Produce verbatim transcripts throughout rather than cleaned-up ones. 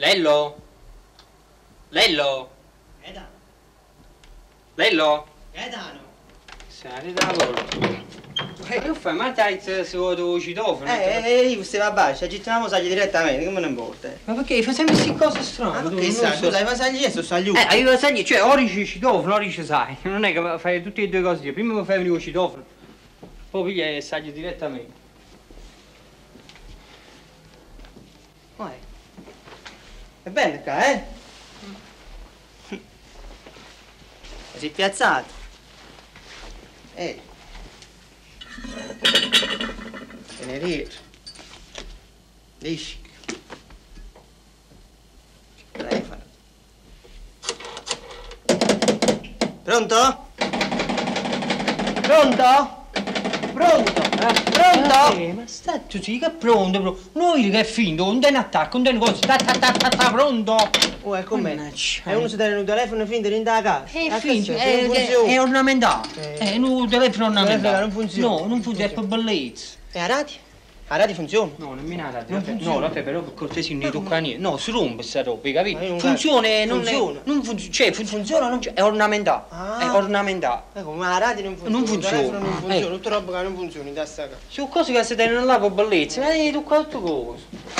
Lello? Lello? Gaetano. Lello? Gaetano. Sare da lavoro. Ma che fai? Ma dai, se vuoi il citofono? Eh, eh, io queste va bene, ci agitiamo sagli direttamente, che me ne importa? Ma perché fai sempre queste cose strane? Ma perché sai, tu sai vasagli e sono sagli Eh, io vasagli, cioè, ora c'è il citofono, ora ci sai. Non è che fai tutte e due cose. Prima mi fai venire il citofono, poi piglia e sagli direttamente. Oh, è bello qua, eh? Si è piazzato. Ehi. Tenerife. Lisci. Telefono. Pronto? Pronto? Pronto? Eh, pronto? Eh, ma sta tu sì che è pronto, bro. Noi che è finto, non tiene attacco, non tiene cosa, sta, sta, sta, sta, sta, pronto. Oh, è com'è? Mannaggia. E uno si tiene un telefono finto in da casa. È Ah, finto, che c'è? è, Non è, funziona. è ornamentale. Eh. È un telefono ornamentale. non funziona. No, non funziona, è per bellezza. E a rati? A rati funziona? No, nemmeno la radio. Non No, funziona. vabbè, però per cortesia non ne tocca niente. No, si rompe sta roba, hai capito? Ma io non Funziona, capisco. non Funziona. È, non funziona, cioè, fun- Funziona o non- cioè, è ornamentale. Ah. È ornamentale. Ecco, ma la radio non funziona. Non funziona. Il telefono non Eh. funziona, tutta roba che non funziona in testa casa. Sono cose che si tengono là per bellezza, ma devi toccare tutte cose.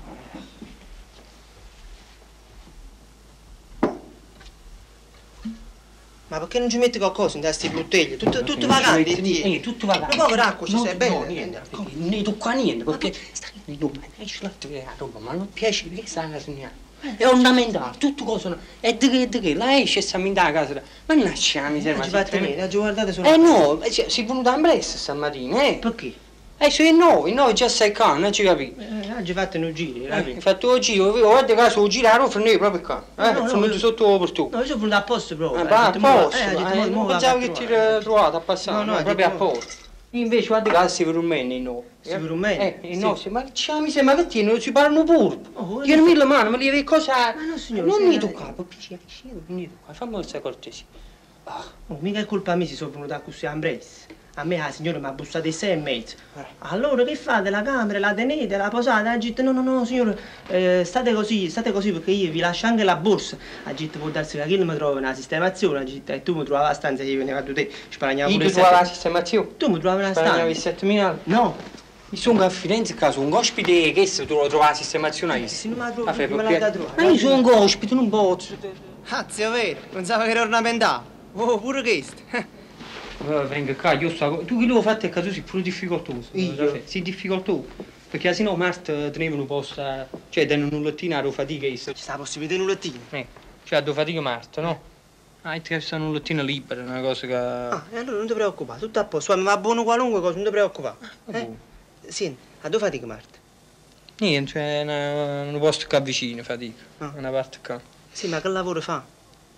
Ma perché non ci metti qualcosa in queste bottiglie? Tutto, tutto Non ci vagante, metti niente, Dio. eh, tutto vagante. Ma povera acqua ci No, sei no, bene. niente, non ne tocca niente, perché stai in roba, esci là la roba, ma non piace perché sta a casa mia. È ornamentale, tutto cosa, e di che, di che, la esce e sta in da casa, mannaggia la miseria, Non ma ci si fate treme- niente, oggi guardate solo. Eh no, eh, si è venuta in bressa stamattina, eh. Perché? Eh, sono i nove, i nove già sei qua, non ci capi. Eh, oggi fate un giro, Eh, capi? hai fatto il giro, guarda caso il girare, freno proprio qua. Eh, No, no, sono no. venuto sotto per tu. No, io sono venuto a posto proprio. Ah, eh, va a ho detto, mo- posto, eh, ho detto, eh, mo- non mo vado pensavo a che ti trovare. eri trovato a passare, No, no, no, ho proprio a detto, posto. Invece guarda caso si per un meno i nove. Si per un meno? Eh, i Sì. nostri, ma c'è mi sembra che tieni, si parlano pure. Oh, Tieni mille mani, ma li devi cosa... Ma no, signore, Non sì, mi eh. toccare, piccia, non mi toccare, fammi questa cortesia. Ah, Oh, mica è colpa mia se sono venuto a così a Brest. A me la signora mi ha bussato alle sei e mezzo. Eh. Allora che fate? La camera, la tenete, la posate? Ha detto no, no, no, signore, eh, state così, state così perché io vi lascio anche la borsa. Ha detto può darsi che quello mi trova una sistemazione, ha detto e tu mi trovavi la stanza che io venivo a te, sparagnavo io pure ti trovo la sette- sistemazione. Tu mi trovavi una Sparagnavo i stanza? settemila. No, Io sono a Firenze, caso un ospite che se tu lo trovi la sistemazione a se non me la trovo, Ma fai me la perché- da trovare. Ma io sono un ospite, non posso. Cazzo, è vero, pensavo che era ornamentale. Oh, pure questo. Eh, venga qua, io sto... Tu chi lo fate è che tu sei pure difficoltoso. Io? Raffaele, sei difficoltoso. Perché se no Marta tenevano posta... Cioè, danno un lettino a fatica che Ci sta la possibilità di un lettino. Eh, cioè a fatica Marta, no? Ah, ti sta un lettino libero, una cosa che... Ah, e allora non ti preoccupare, tutto a posto. Mi va buono qualunque cosa, non ti preoccupare. vabbè. Eh? Sì, a dove fatica, Marta? Niente, cioè, una- un posto qua vicino, fatica. Ah. Una parte qua. Sì, ma che lavoro fa?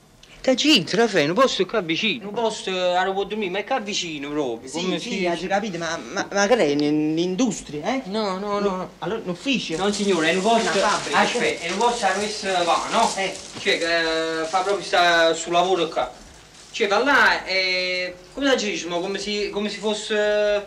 Da zitto, Raffaele, un posto qua vicino. Un posto a può dormire, ma è qua vicino proprio. Sì, come sì, si... hai capito, ma, ma, ma che è? In industria, eh? No, no, no, no. Allora, in ufficio? No signore, è un posto... Una fabbrica. Aspetta, è un posto a messa va, no? Eh. Cioè, che fa proprio sta sul lavoro qua. Cioè, va là e... Come la diciamo? Come si, come si fosse...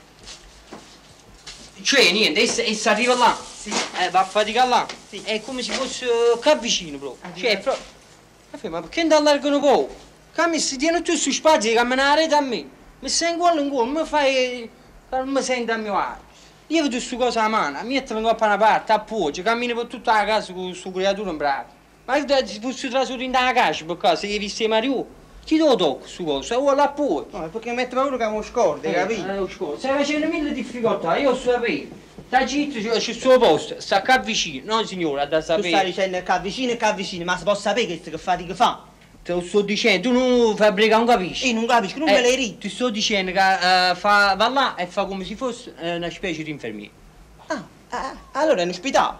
Cioè, niente, essa, essa arriva là. Sì. Eh, va a faticare là. Sì. È come se fosse qua vicino proprio. Ah, Cioè, è sì. proprio... Ma perché non allargano un po'? Che mi si tiene tu su spazio, che me ne rete a me. Mi sei in cuore in cuore, mi fai... Non mi sento a mio agio. Io vedo queste cose a mano, mi mettono in coppa una parte, appoggio, cammino per tutta la casa con questa creatura in braccio. Ma io ti posso trasudere in la casa per caso, se hai visto Mario? Chi te lo tocca su cosa? O l'appoggio. No, è perché mette paura che mi scordi, hai capito? Eh, lo scordo. Stai facendo mille difficoltà, io so sapere. Sta zitto, c'è il suo posto, sta qua vicino. No signora, da Tu stai sapere. dicendo che vicino e che vicino, ma si può sapere questo che fatica fa? Te lo sto dicendo, tu non fabbrica, non capisci. Io non capisco, non Eh, me l'hai ritto. Ti sto dicendo che eh, fa, va là e fa come se fosse eh, una specie di infermiere. Ah, ah, allora è un ospedale.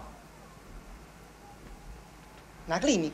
Una clinica.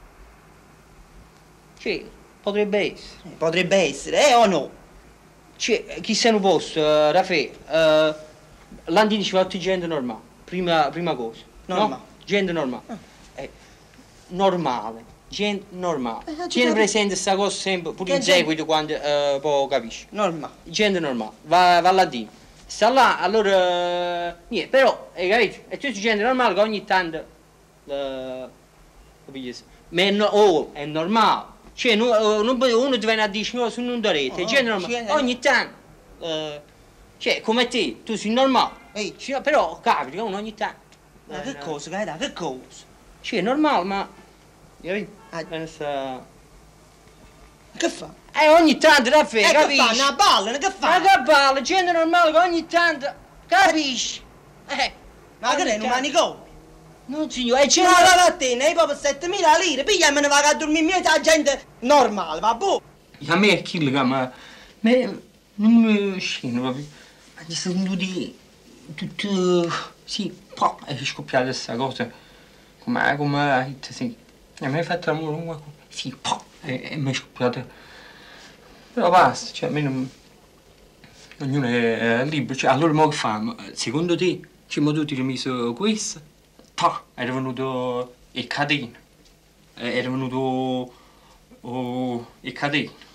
Cioè, potrebbe essere. Eh, potrebbe essere, eh o no? Cioè, chi sta in un posto, uh, Raffaele, uh, l'Andini ci va tutti gente normale, prima, prima cosa. Normale. No? Gente normale. Eh, normale, gente normale. Eh, Tieni capi- presente sta cosa sempre, pure Che in gente- seguito quando uh, poi capisci. Normale. Gente normale, va, va là dentro. Sta là, allora, niente, però, hai capito? E tu sei gente normale che ogni tanto Uh, capisci? Ma è, no, oh, è normale. Cioè, no, non, uno ti viene a dire no, su non darete, oh, cioè, normale. Ogni tanto, uh, cioè, come te, tu sei normale. Ehi. Cioè, però capita uno ogni tanto. Ma che cosa, Gaetano, che cosa? Cioè, è normale, ma... Ah, pensa... Che fa? Eh, ogni tanto, Raffaele, eh, capisci? Che fa? Una balla, che fa? Ma che balla, gente normale che ogni tanto, capisci? Eh. Ma che è, un manicomio? Non signore, è gente... No, va a te, ne hai proprio settemila lire, piglia e me ne va a dormire in mezzo a gente normale, va boh? A me è quello che ma... Ma... non mi scende proprio. Ma ci sono tutti... tutti... sì, po', è scoppiata questa cosa. Come... come... sì. E mi hai fatto l'amore con qualcuno. Sì, po', e, e mi è scoppiata. Però basta, cioè, a me non... ognuno è, è libero, cioè, allora mo che famo? Secondo te, ci mo tu ti hai messo questo? Pa, era venuto il catino. Era venuto... oh, il catino.